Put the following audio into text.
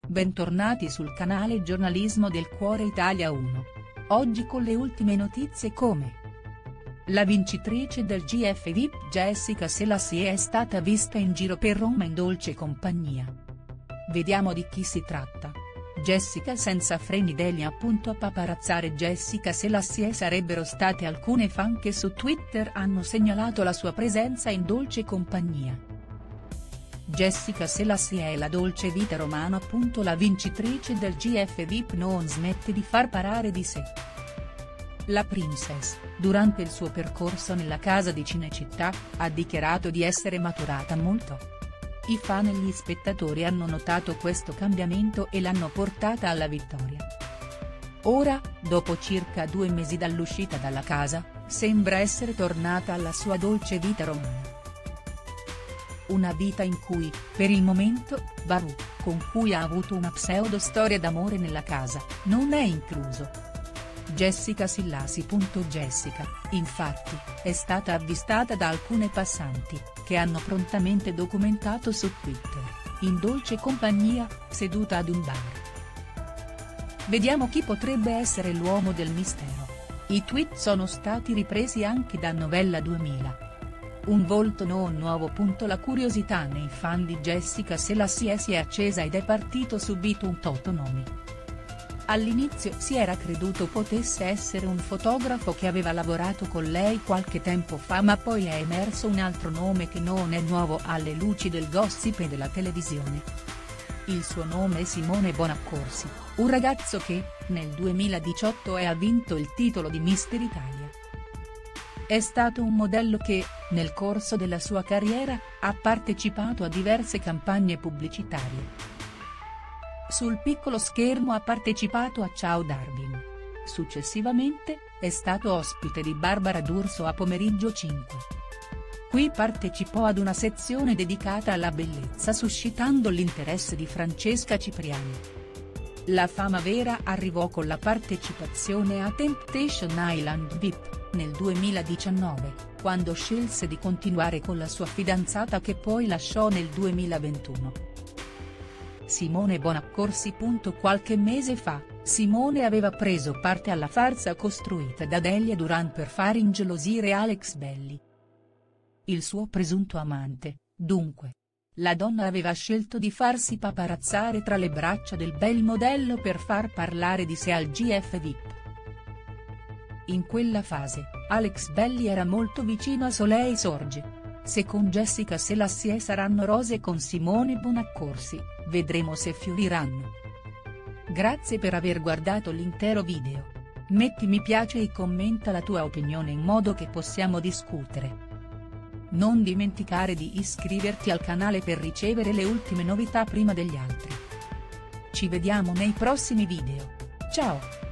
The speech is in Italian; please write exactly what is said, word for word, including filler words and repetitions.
bentornati sul canale Giornalismo del Cuore Italia uno. Oggi con le ultime notizie come: la vincitrice del G F V I P Jessica Selassie è stata vista in giro per Roma in dolce compagnia. Vediamo di chi si tratta. Jessica senza freni degli appunto a paparazzare Jessica Selassie sarebbero state alcune fan che su Twitter hanno segnalato la sua presenza in dolce compagnia. Jessica Selassie è la dolce vita romana. La vincitrice del G F V I P non smette di far parlare di sé. La Princess, durante il suo percorso nella casa di Cinecittà, ha dichiarato di essere maturata molto. I fan e gli spettatori hanno notato questo cambiamento e l'hanno portata alla vittoria. Ora, dopo circa due mesi dall'uscita dalla casa, sembra essere tornata alla sua dolce vita romana. Una vita in cui, per il momento, Baru, con cui ha avuto una pseudo storia d'amore nella casa, non è incluso. Jessica Selassie. Jessica, infatti, è stata avvistata da alcune passanti, che hanno prontamente documentato su Twitter, in dolce compagnia, seduta ad un bar. Vediamo chi potrebbe essere l'uomo del mistero. I tweet sono stati ripresi anche da Novella duemila. Un volto non nuovo. La curiosità nei fan di Jessica Selassie si è accesa ed è partito subito un toto nomi. All'inizio si era creduto potesse essere un fotografo che aveva lavorato con lei qualche tempo fa, ma poi è emerso un altro nome che non è nuovo alle luci del gossip e della televisione. Il suo nome è Simone Bonaccorsi, un ragazzo che, nel duemiladiciotto ha vinto il titolo di Mister Italia. È stato un modello che, nel corso della sua carriera, ha partecipato a diverse campagne pubblicitarie. Sul piccolo schermo ha partecipato a Ciao Darwin. Successivamente, è stato ospite di Barbara D'Urso a Pomeriggio cinque. Qui partecipò ad una sezione dedicata alla bellezza suscitando l'interesse di Francesca Cipriani. La fama vera arrivò con la partecipazione a Temptation Island V I P, nel duemiladiciannove, quando scelse di continuare con la sua fidanzata che poi lasciò nel duemilaventuno. Simone Bonaccorsi. Qualche mese fa, Simone aveva preso parte alla farsa costruita da Delia Duran per far ingelosire Alex Belli, il suo presunto amante. Dunque, la donna aveva scelto di farsi paparazzare tra le braccia del bel modello per far parlare di sé al G F V I P. In quella fase, Alex Belli era molto vicino a Soleil Sorge. Se con Jessica Selassie saranno rose con Simone Bonaccorsi, vedremo se fioriranno. Grazie per aver guardato l'intero video. Metti mi piace e commenta la tua opinione in modo che possiamo discutere. Non dimenticare di iscriverti al canale per ricevere le ultime novità prima degli altri. Ci vediamo nei prossimi video. Ciao!